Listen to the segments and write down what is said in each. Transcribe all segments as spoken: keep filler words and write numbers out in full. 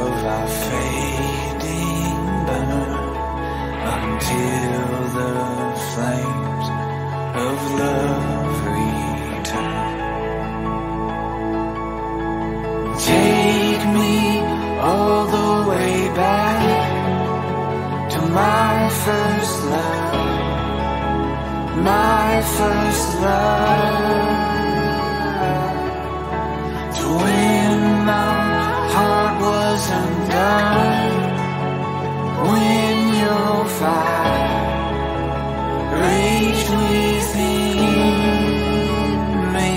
of our fading burn until the flames of love return. Take me all the way back to my first love, my first love, to when my heart was undone, when your fire raged within me.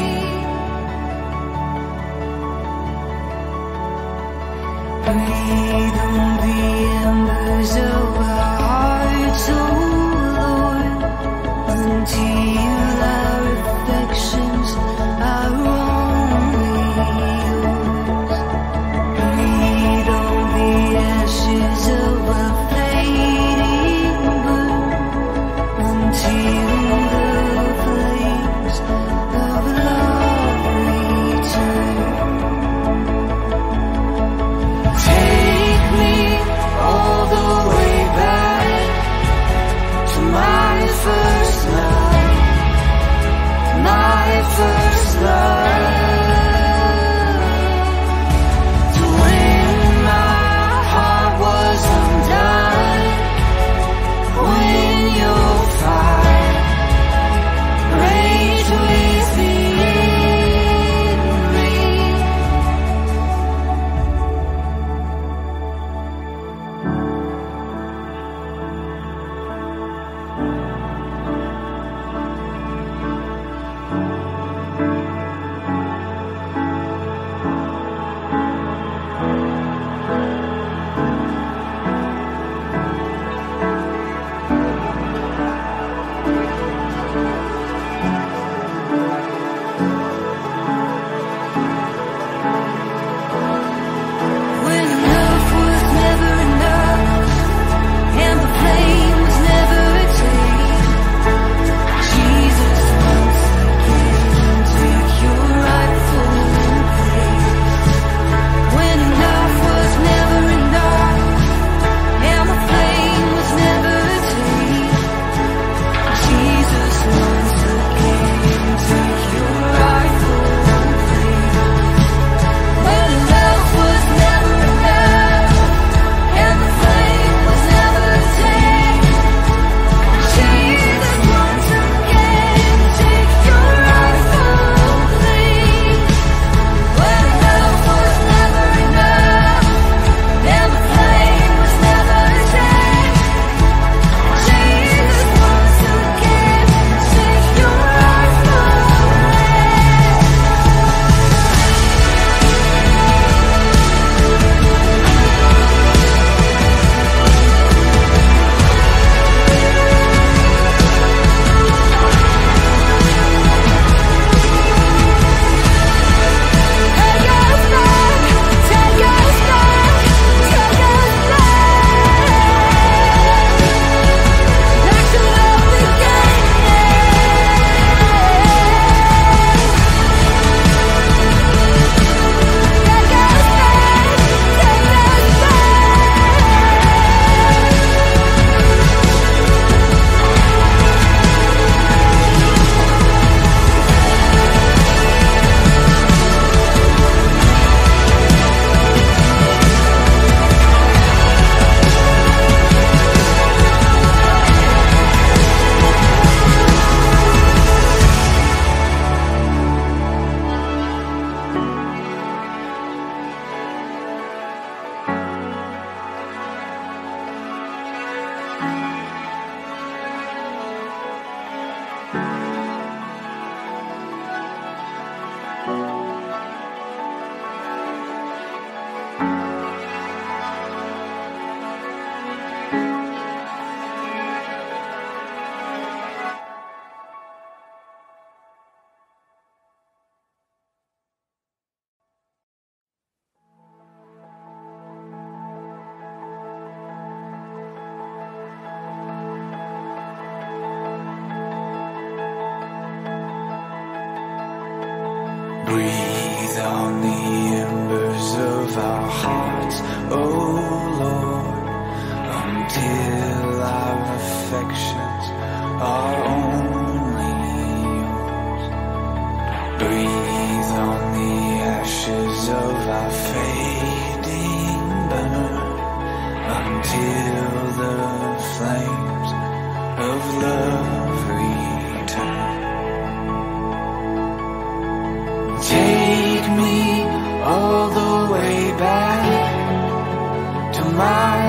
Breathe on the embers of our hearts, oh Lord, until our affections are only yours. Breathe on the ashes of our fading burn until the flames of love return. Take me all the way back to my first love,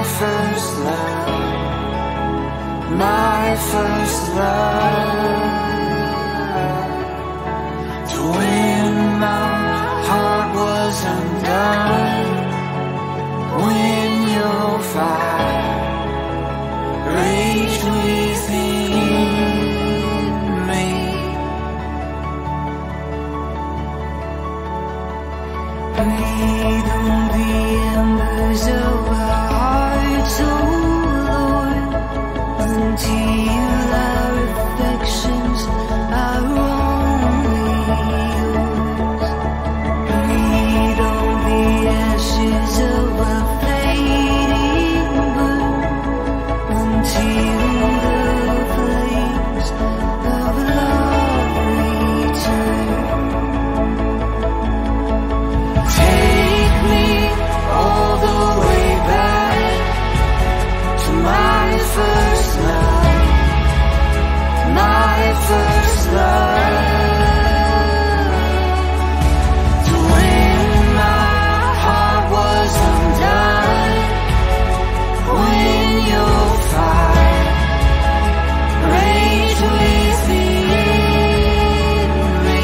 first love, my first love. To when my heart was undone, when your fire raged within me. Breathe on the embers of our hearts, oh Lord, until our affections are only yours. Breathe on the ashes of our fading burn, until the flames of love return. Take me all the way back to my first love, my first love. To when my heart was undone, when your fire raged within me.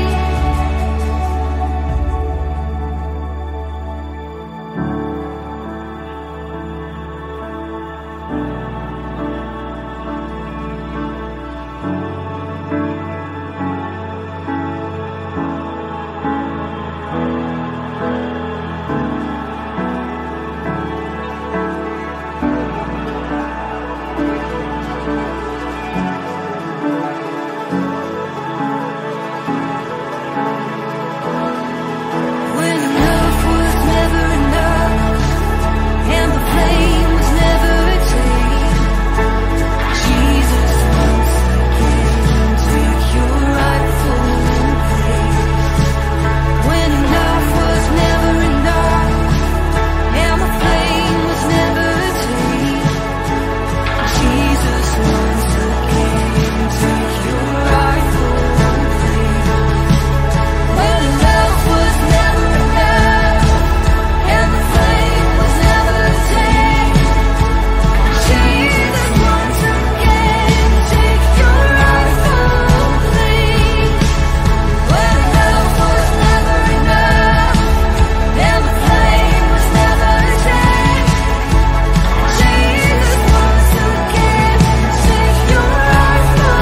When enough was never enough, and the flame was never attained, Jesus, once again, take your rightful place. When enough was never enough, and the flame was never attained, Jesus, once again, take your rightful place. When enough was never enough, and the flame was never attained, Jesus, once again, take your rightful place. When enough was never enough, and the flame was never attained, Jesus, once again, take your rightful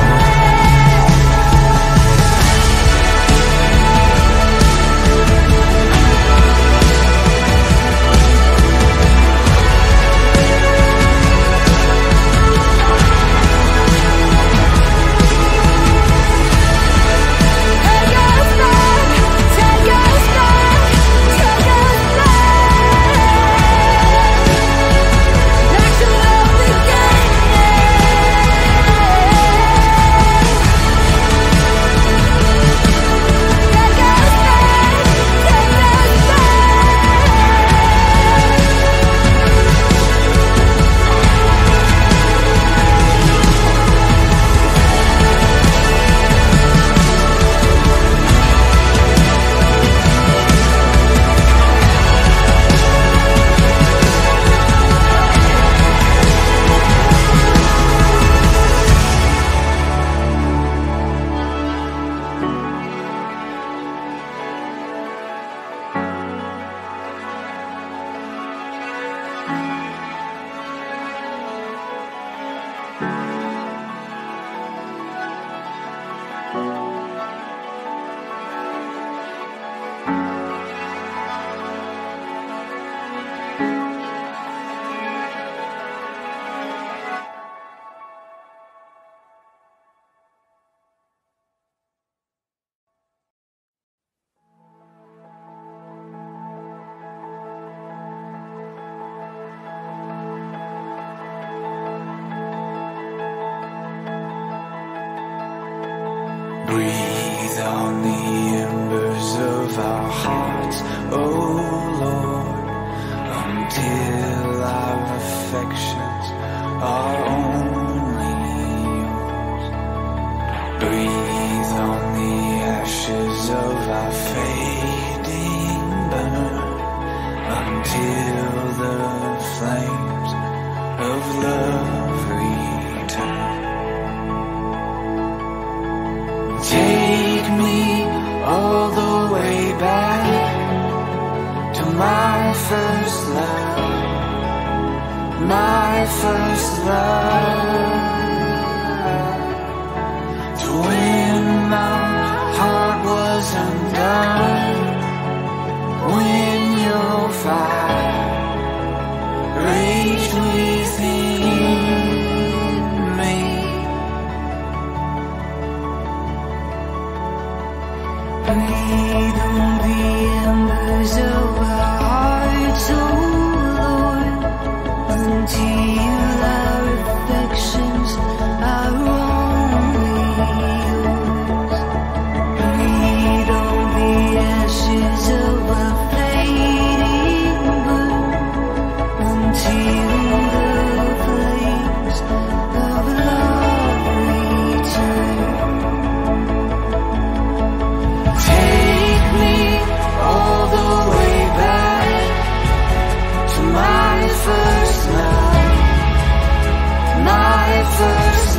Take us back, take us back, take us back, back to love began. Take us back, take us Breathe on the embers of our hearts, oh Lord, until our affections are only yours. Breathe on the ashes of our fading burn, until the flame first love, my first love. To when my heart was undone, when your fire raged within me. Breathe on the embers of our hearts, oh Lord, until our affections are only yours. Breathe on the ashes of our fading bloom, until the flames of love return. Take me all the way back to my first love, my first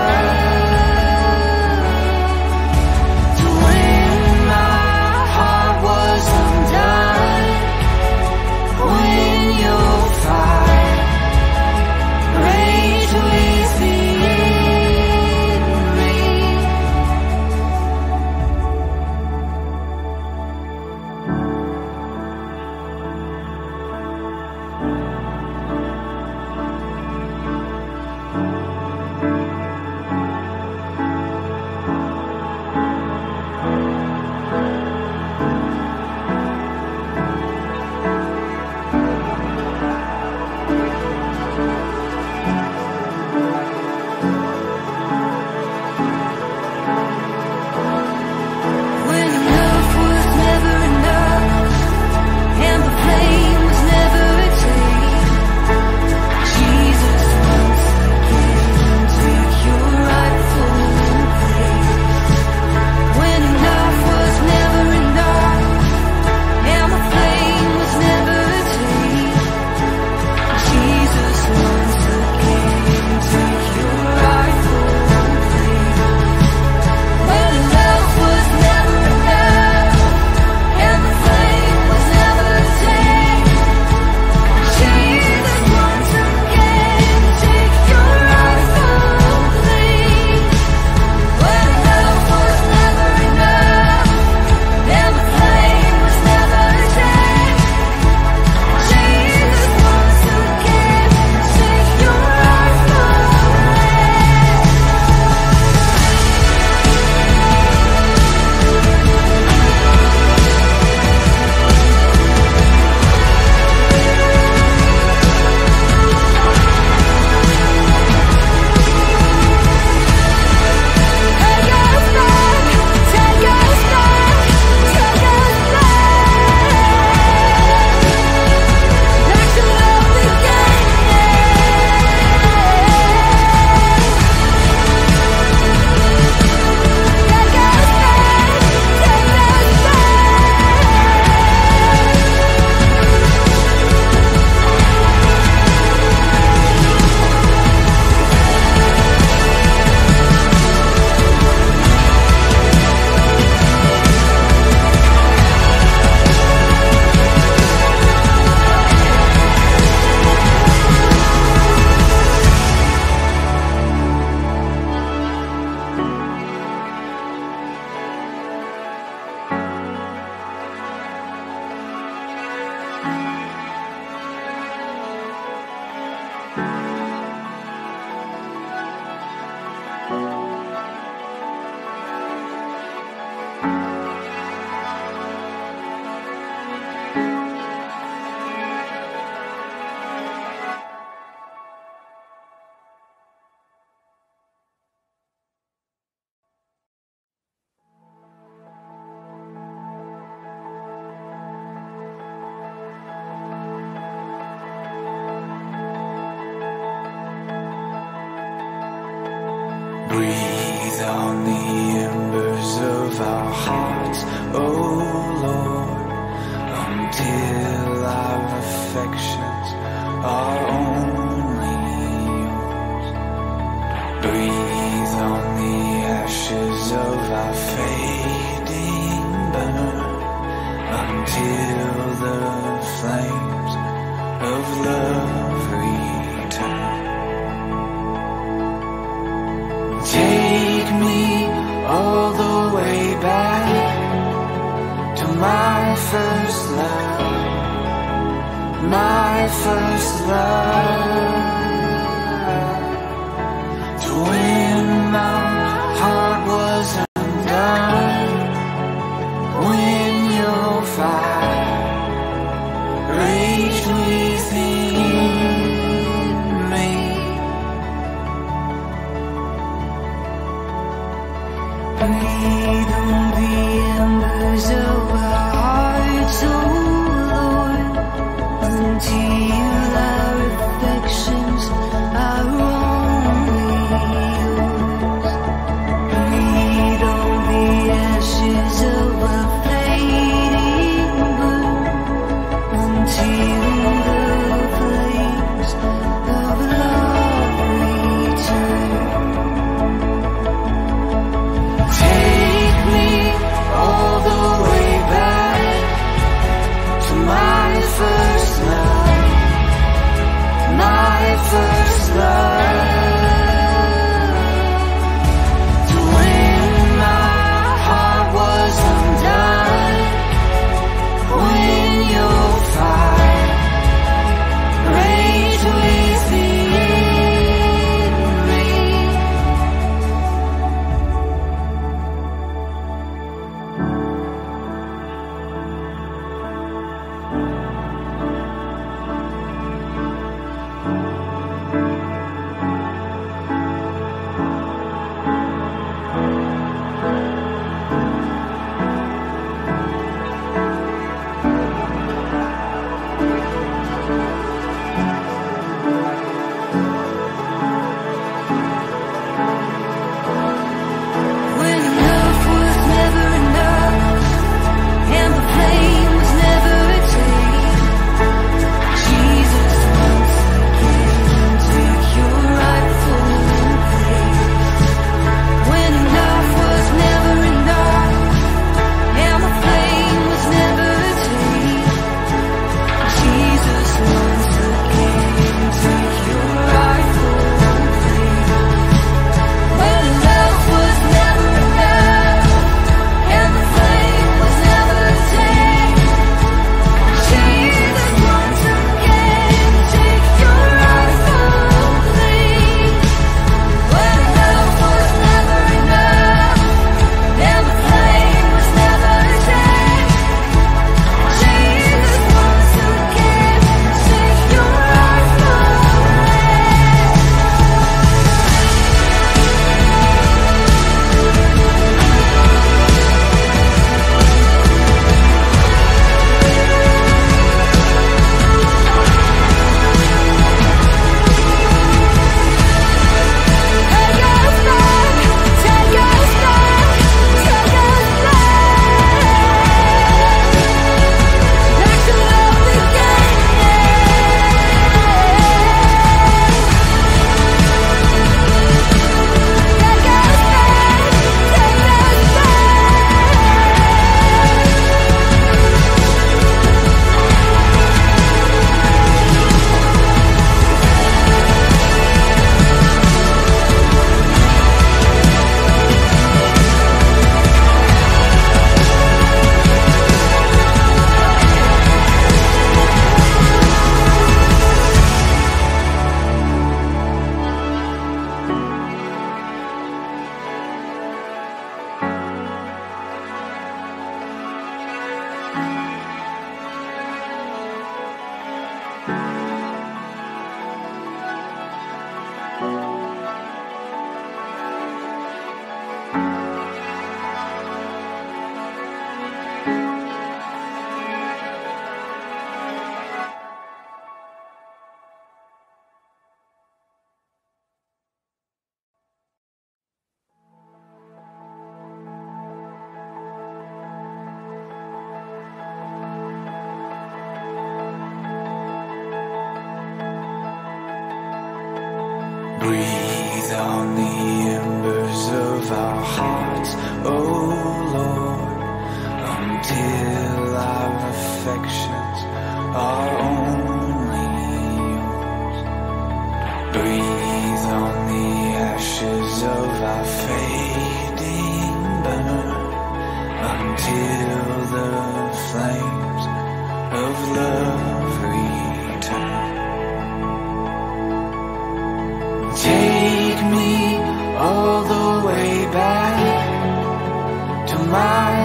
love. To when my heart was undone, when your fire raged within me. When enough was never enough, and the flame was never attained, Jesus once again take your rightful place. When enough was never enough, and the flame was never attained, Jesus once again take your rightful place. When enough was never enough, and the flame was never attained, Jesus once again take your rightful place. When enough was never enough, and the flame was never attained, Jesus once again take your rightful Take us back, take us back, take us back, back to love began. Take us back, take us Breathe on the embers of our hearts, oh Lord, until our affections are only yours. Breathe on the ashes of our fading burn, until the flames of love return. Take me all the way back to my first love, my first love, to when my heart was undone, when your fire raged within me. Breathe on the embers of our hearts, oh Lord, until our affections are only yours. Breathe on the ashes of our fading bloom, until the flames of love return. Take me all the way back to my first love, my first love, to when my heart was undone, when your fire raged within me. When love was never enough and the flame was never attained, Jesus once again take your rightful place. When enough was never enough and the flame was never attained, Jesus once again take your rightful place. When love was never enough and the flame was never attained, Jesus once again take your rightful place. When love was never enough and the flame was never attained, Jesus once again take your rightful Breathe on the embers of our hearts, oh Lord, until our affections are only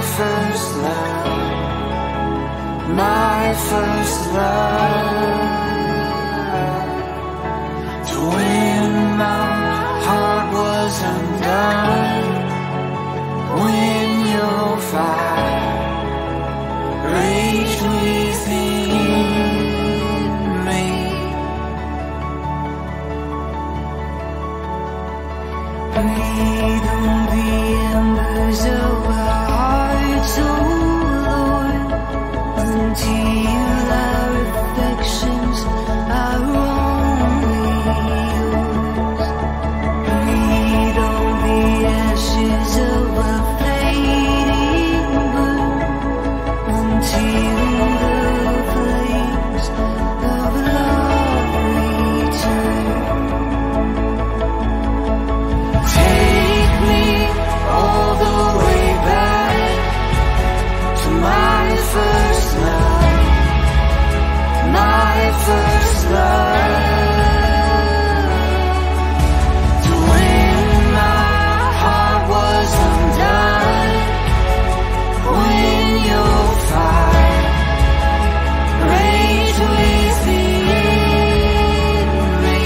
first love, my first love. To when my heart was undone, when your fire raged within me. Breathe on the embers of our hearts, oh Lord, until our affections are only yours. Breathe on the ashes of our fading burn, until the flames of love return. Take me all the way back to my first love, my first love. To when my heart was undone, when your fire raged within me.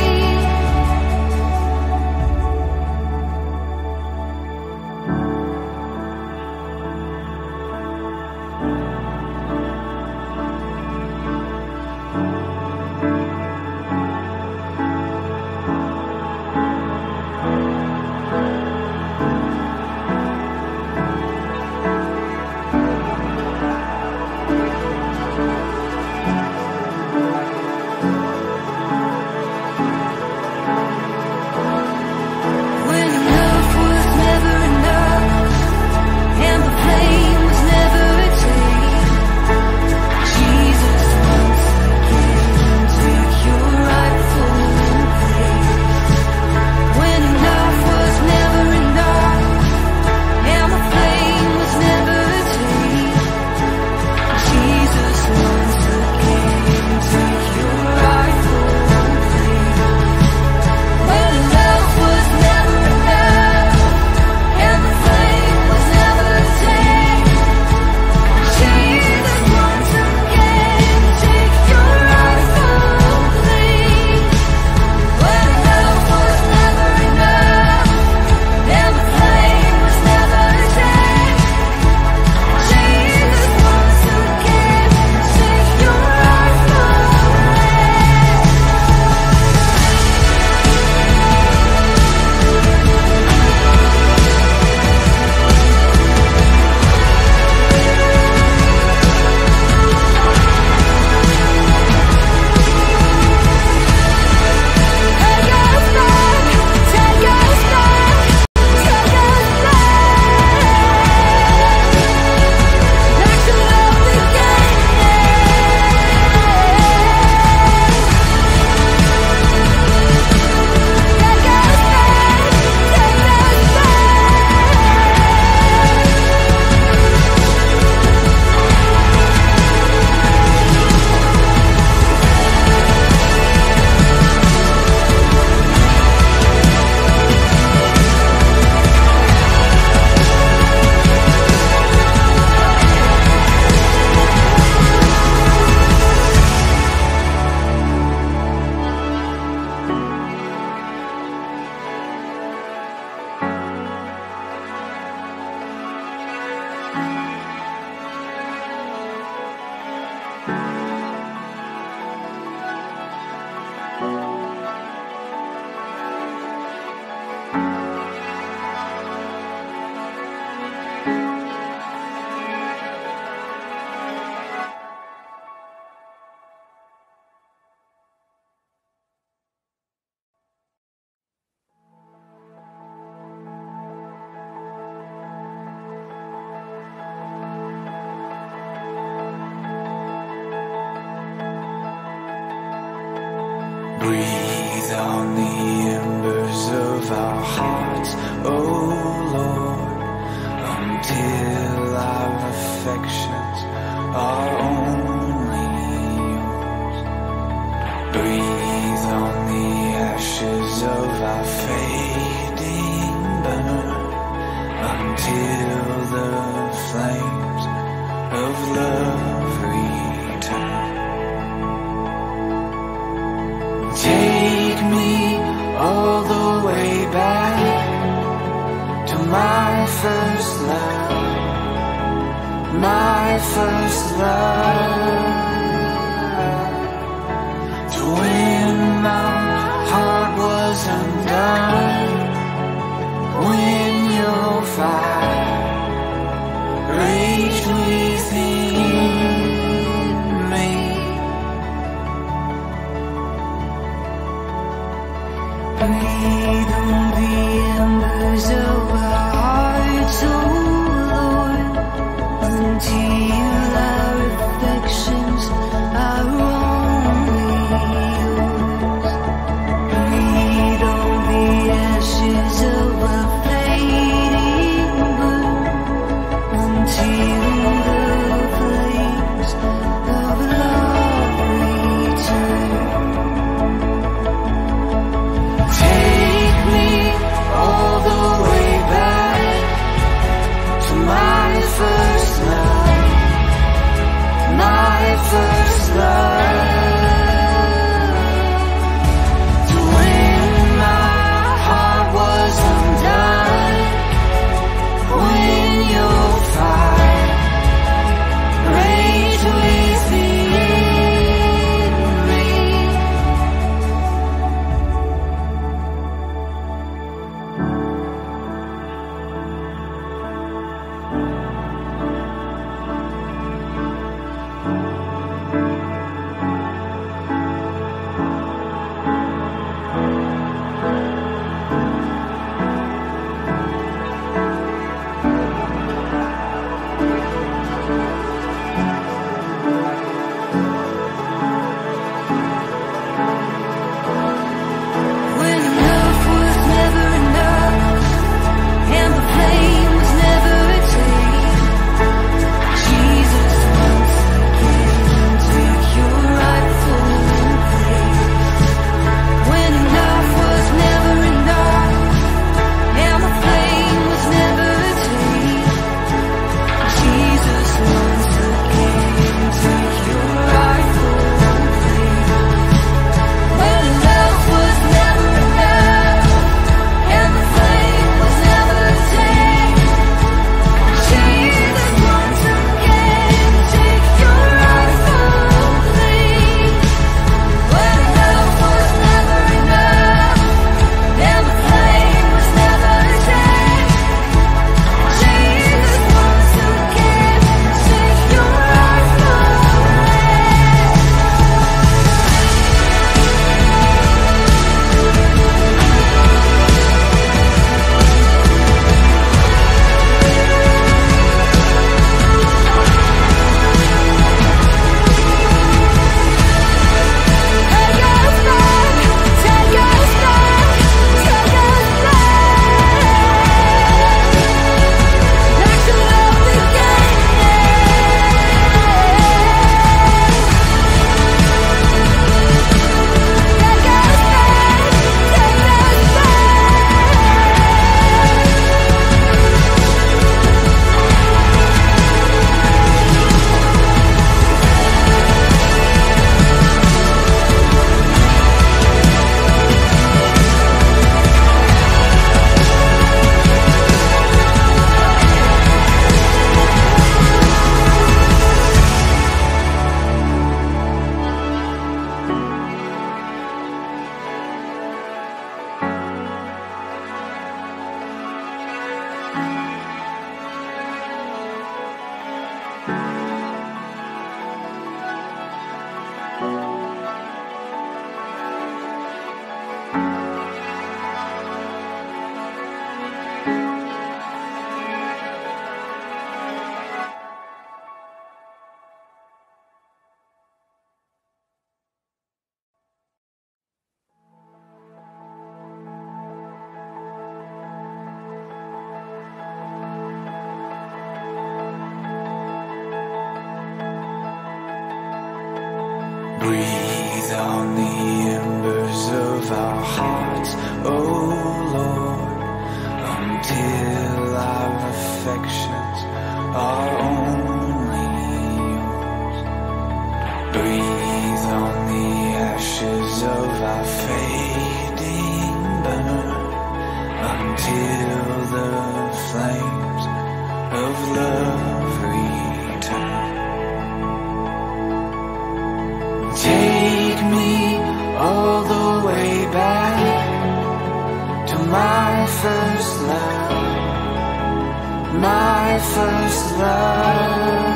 When enough was never enough, and the flame was never attained, Jesus, once again, take your rightful place. When enough was never enough, and the flame was never attained, Jesus, once again, take your rightful place. When love was never enough, and the flame was never attained, Jesus, once again, take your rightful place. When love was never enough, and the flame was never attained, Jesus, once again, take your rightful Take us back, take us back, take us back, back to love began. Take us back, take us Breathe on the embers of our hearts, oh Lord, until our affections are only yours. Breathe on the ashes of our fading burn, until until the flames of love return. Take me all the way back to my first love, my first love, to when my heart was undone, when your fire raged within me. Breathe on the embers of our hearts, oh Lord, until our affections are only yours. Breathe on the ashes of a fading burn, until the flames of love return. Take me all the way back to my first love, our fading burn until the flames of love return. Take me all the way back to my first love, my first love,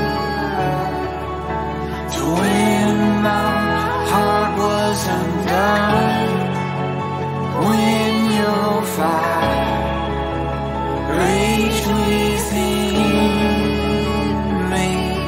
to when my heart was undone, when your fire raged within me.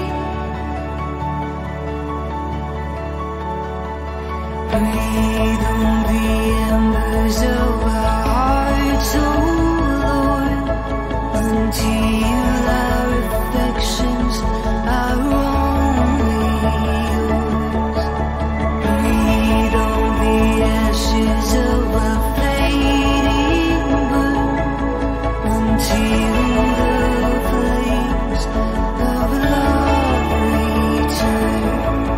Breathe on the embers of our hearts, oh Lord, until our affections are only yours. Breathe on the ashes of our fading burn until the flames of love return.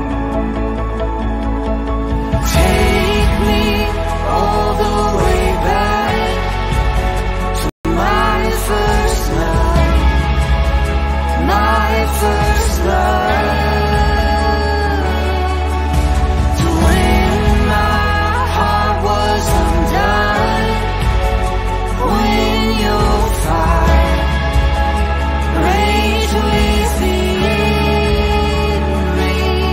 Take me all the way back to my first love, my first love, to when my heart was undone, when your fire raged within me.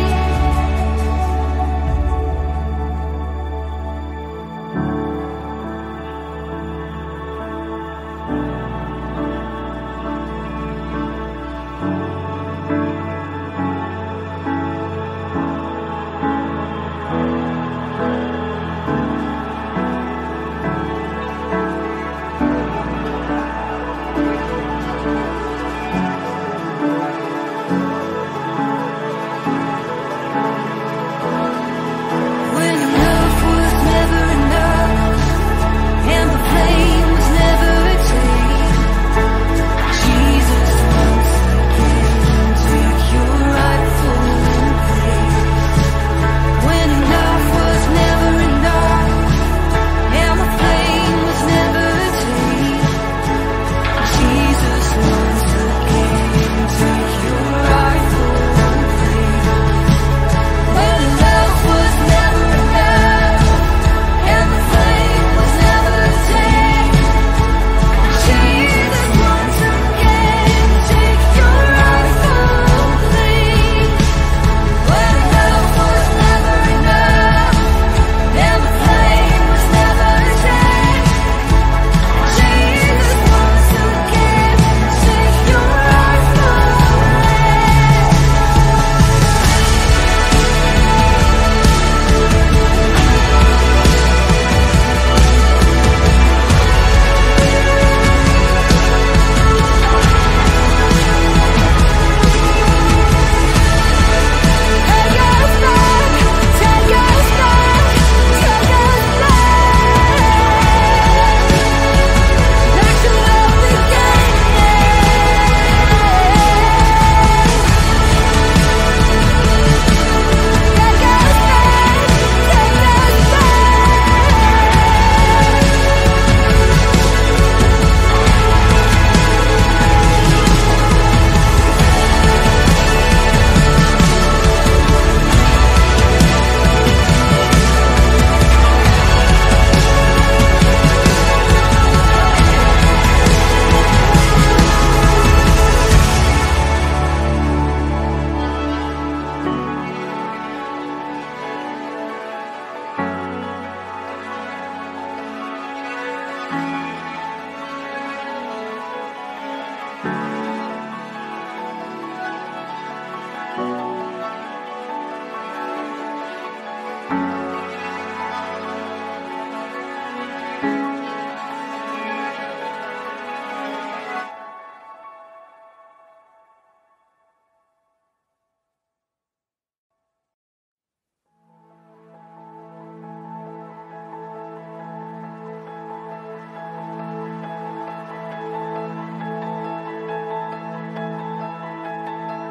When enough was never enough, and the flame was never attained, Jesus, once again, take your rightful place. When enough was never enough, and the flame was never attained, Jesus, once again, take your rightful place. When enough was never enough, and the flame was never attained, Jesus, once again, take your rightful place. When enough was never enough, and the flame was never attained, Jesus, once again, take your rightful Take us back, take us back, take us back, back to where we began. Take us back, take us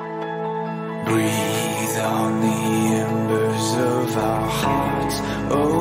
Breathe on the embers of our hearts, oh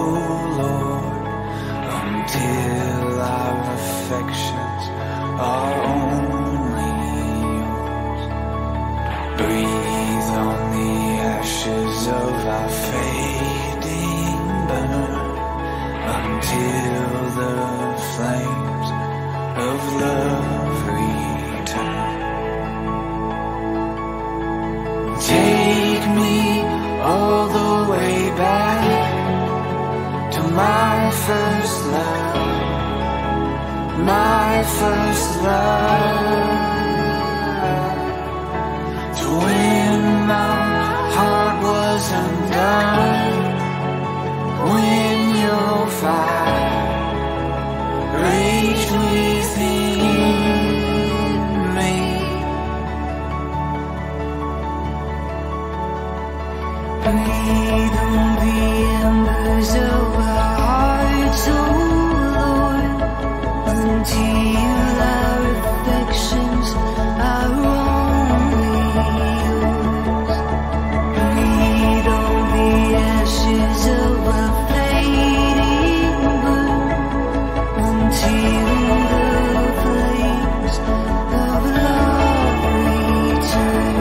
my first love, my first love. To when my heart was undone, when your fire raged within me. Breathe on the embers of our hearts, oh Lord, until our affections are only yours. Breathe on the ashes of a fading burn, until the flames of love return.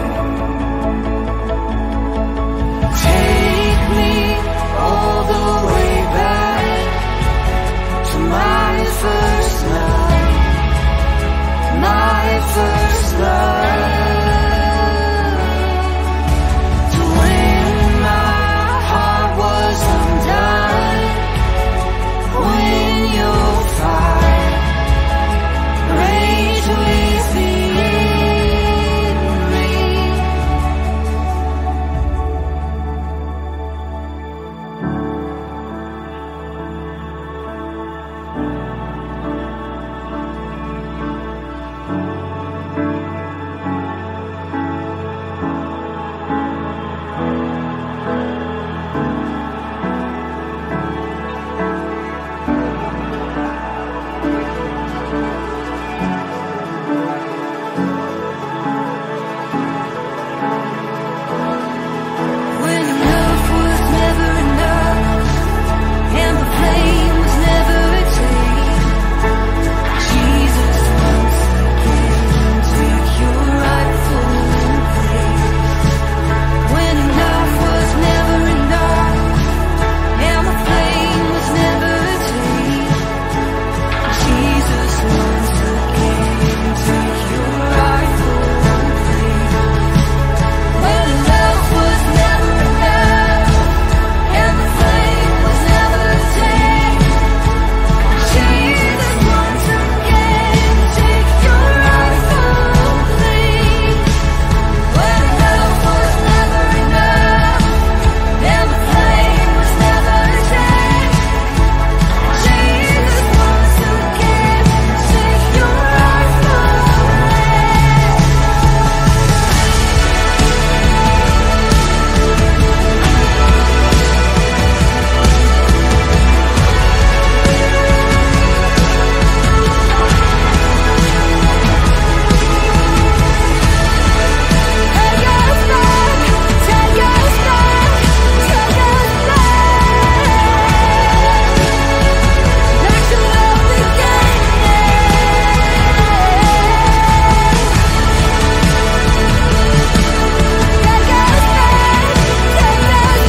Take me all the way back to my first love, my first love. To when my heart was undone, when your fire raged within me. When enough was never enough, and the flame was never attained, Jesus once again took your rightful place. When enough was never enough, and the flame was never attained, Jesus once again took your rightful place. When enough was never enough, and the flame was never attained, Jesus once again took your rightful place. When enough was never enough, and the flame was never attained, Jesus once again took your rightful Take us back, take us back, take us back, back to where we began. Take us back, take us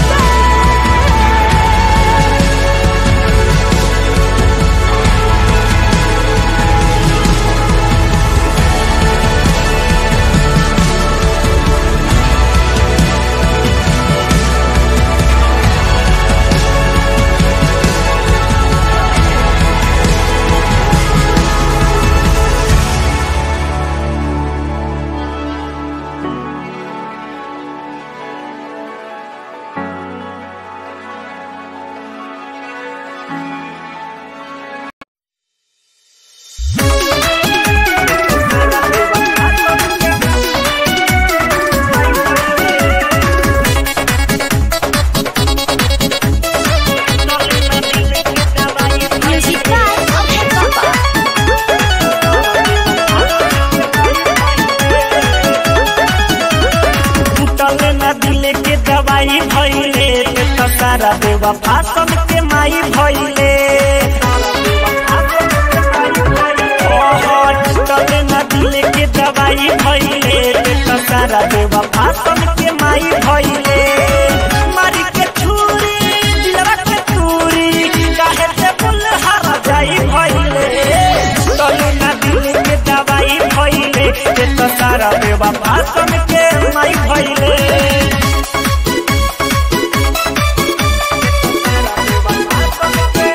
टूटले ना दिल के दवाई भइले, ते सारा बेवफा सन के माई भइले। ओहो, टूटले ना दिल के दवाई भइले, ते सारा बेवफा सन के माई भइले। मारी के छुरी दिलवा के तूरी, काहे ते बुल हर जाई भइले। टूटले ना दिल के दवाई भइले, ते सारा बेवफा सन के माई भइले। Take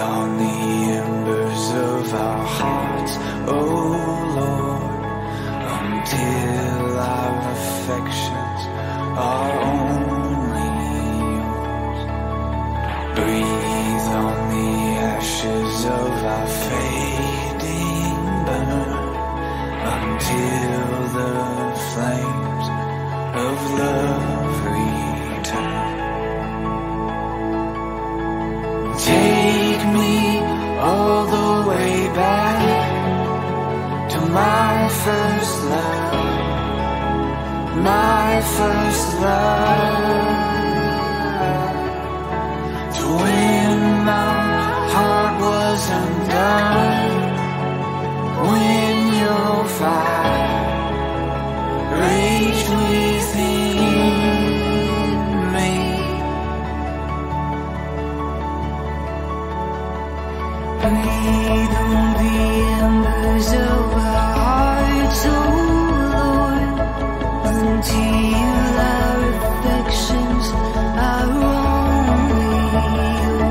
on the embers of our hearts, oh Lord, until our affections are only yours. Breathe on the ashes of our fading burn, until the flames of love return. Take me all the way back to my first love, my first love, to when my heart was undone, when your fire raged within me. Breathe on the embers of our hearts, oh Lord, until our affections are only yours.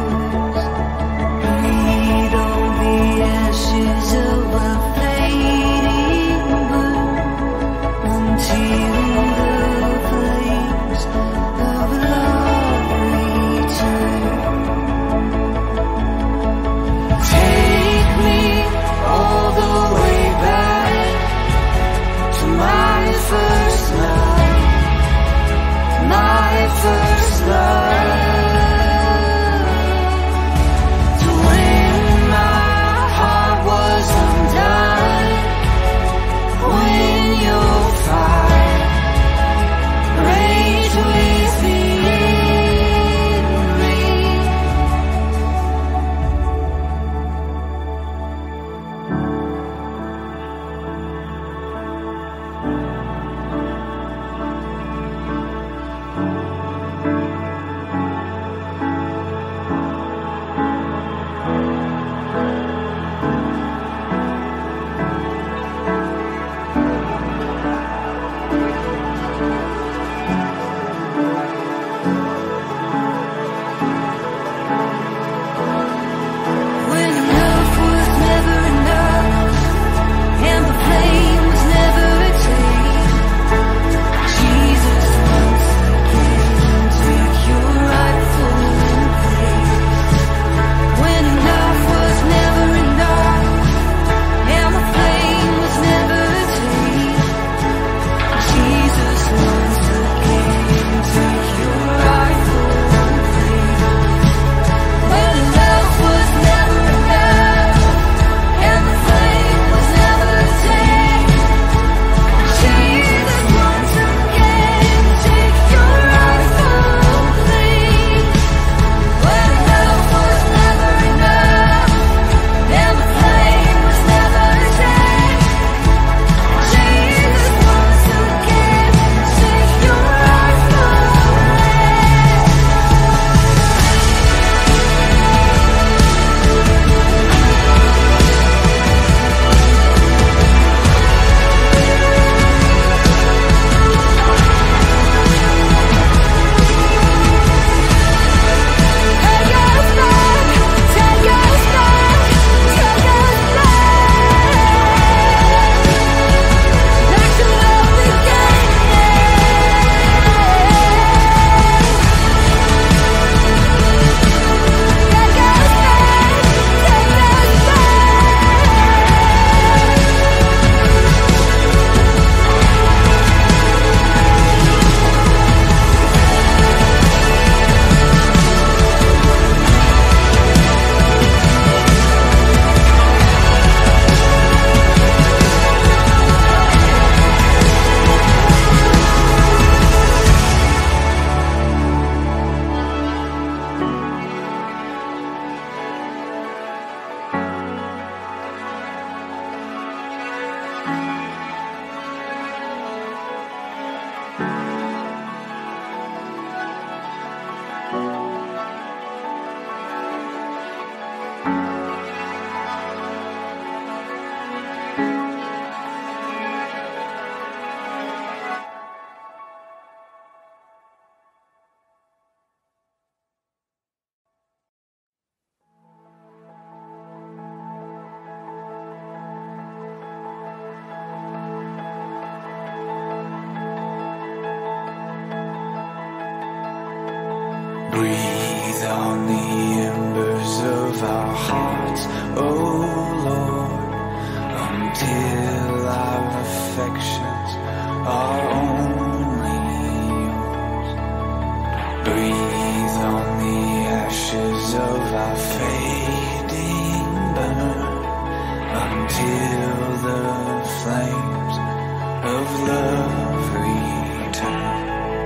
Breathe on the embers of our hearts, oh Lord, until our affections are only yours. Breathe on the ashes of our fading burn, until the flames of love return.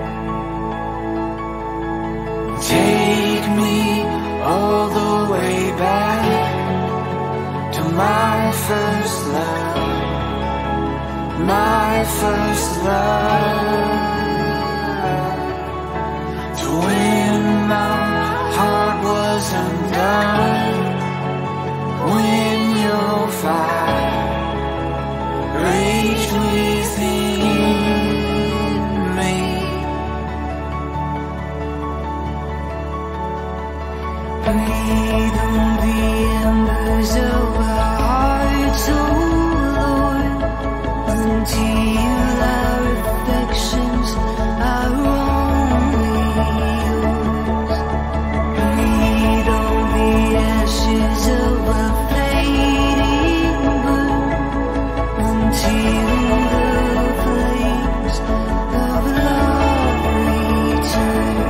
Take me all the way back to my first love, my first love, to when my heart was undone, when your fire raged within me. Breathe on the embers of our hearts, oh Lord, until our affections are only yours. Breathe on the ashes of our fading burn, until the flames of love return.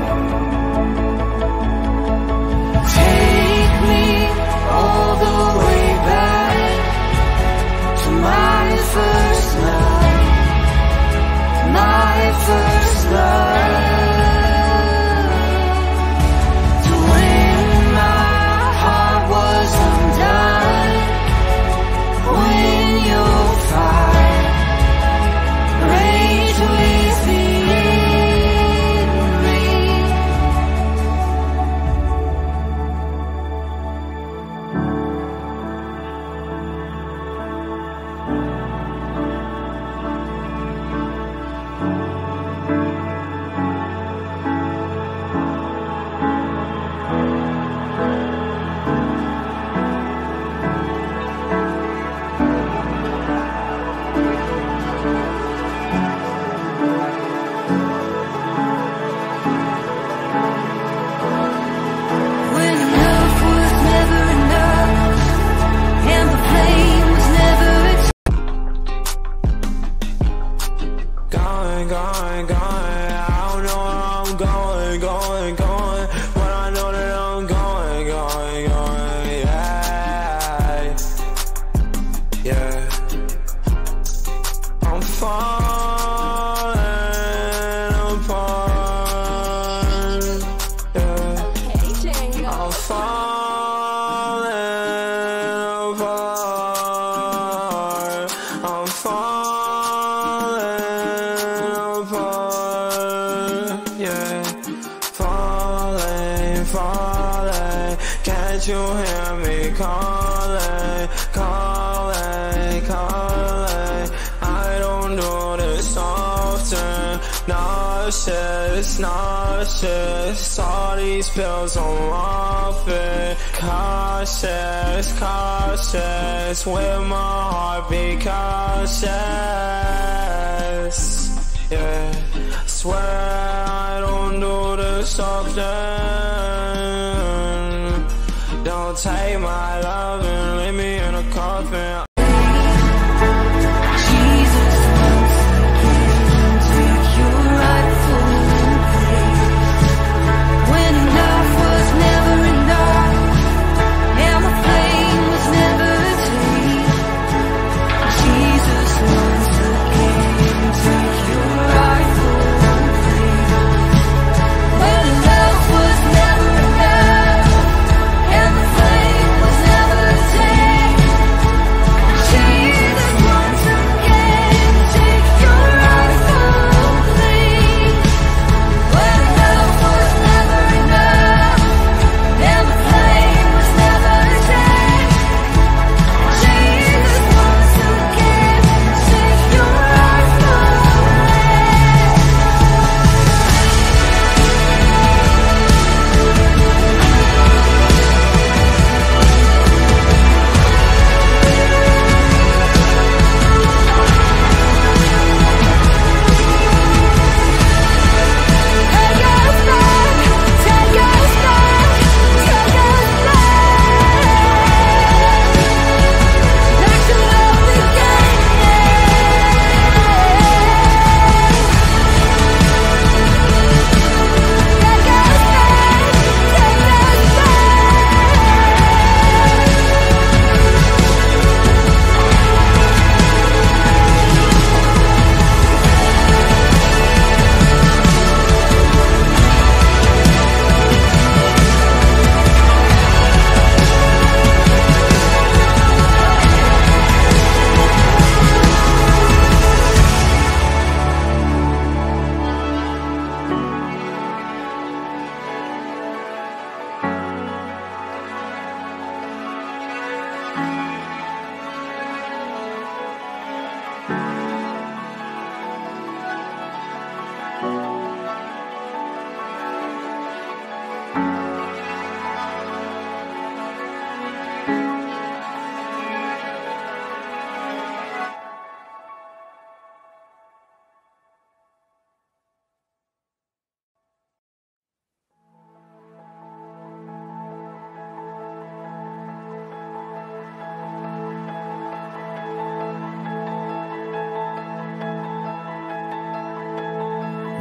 Take me all the way back to my first love, my first love, to when my heart was undone, when your fire raged within me. When enough was never enough, and the flame was never Going, going, going, I don't know where I'm going, going, going, but I know that I'm going, going, going, yeah, yeah. I'm falling apart, yeah. I'm falling apart, I'm falling apart, yeah. Falling, falling, can't you hear me calling, calling, calling? I don't do this often, nauseous, nauseous, all these pills I'm off it. Cautious, cautious, with my heart be cautious, yeah. Swear I don't do this often. Don't take my love and leave me in a coffin. Jesus once again, take your rightful place. When enough was never enough, and the flame was never tamed. Jesus once again, take your rightful place. When enough was never enough, and the flame was never tamed.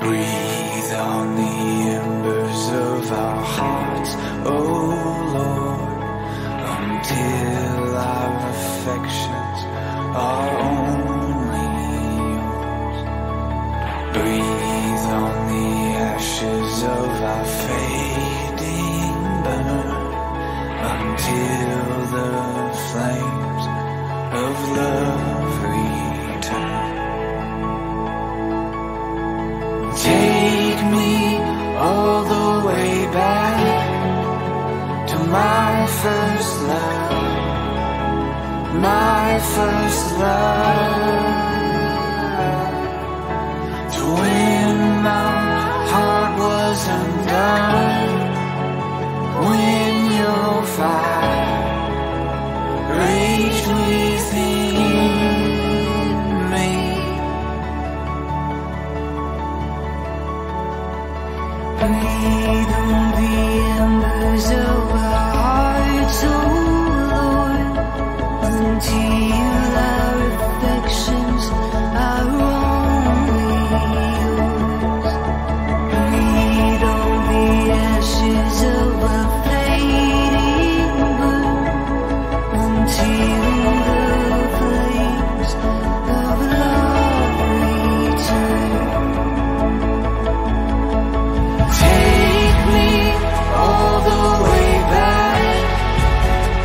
Breathe on the embers of our hearts, oh Lord, until our affections are only yours. Breathe on the ashes of our fading burn, until the flames of love return. Take me all the way back to my first love, my first love, to when my heart was undone, when your fire raged within me. Breathe on the embers of our hearts, oh Lord, until our affections are only yours. Breathe on the ashes of our fading burn, until the flames of love return. Take me all the way back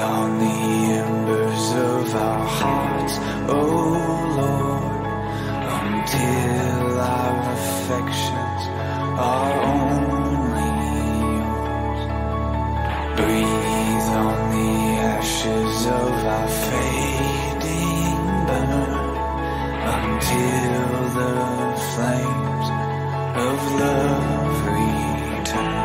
on the embers of our hearts, oh Lord, until our affections are only yours. Breathe on the ashes of our fading burn, until the flames of love return.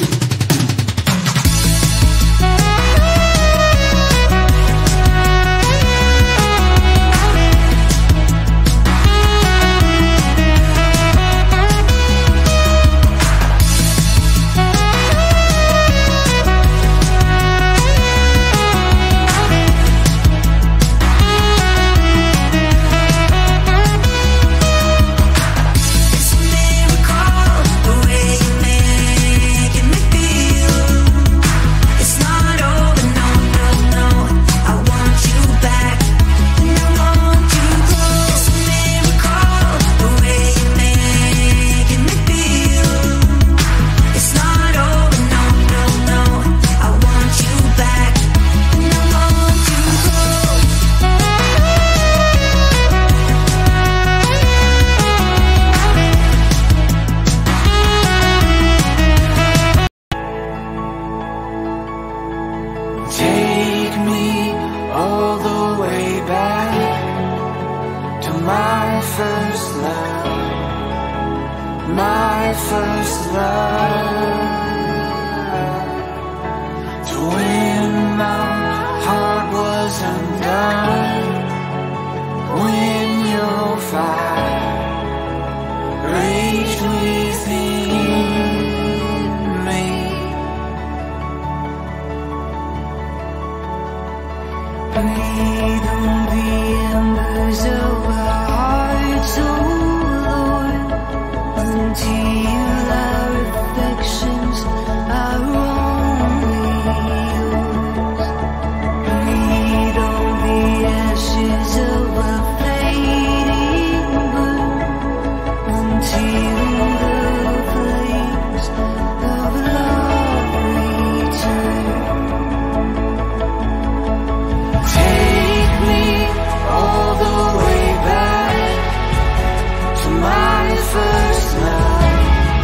Take me all the way back to my first love, my first love, to when my heart was undone, when your fire raged within me. Breathe on the embers of our hearts, oh Lord, until our affections are only yours. Breathe on the ashes of our fading burn, until the flames of love return. Take me all the way back to my first love,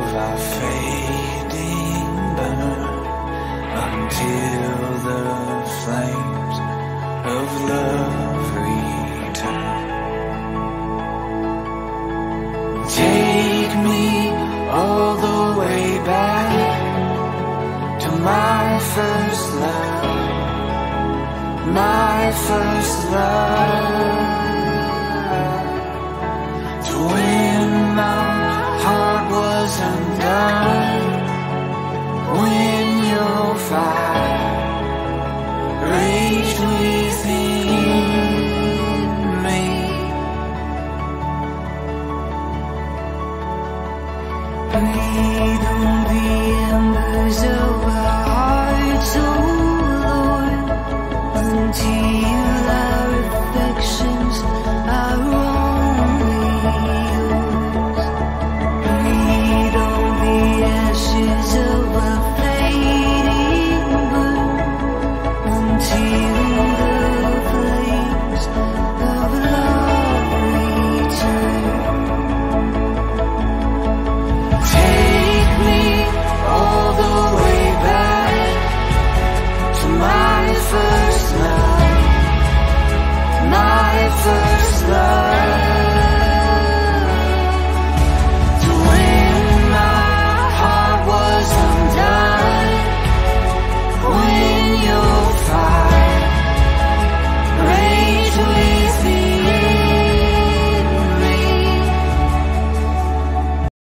of our fading burn until the flames of love return. Take me all the way back to my first love, my first love, to when my heart was undone.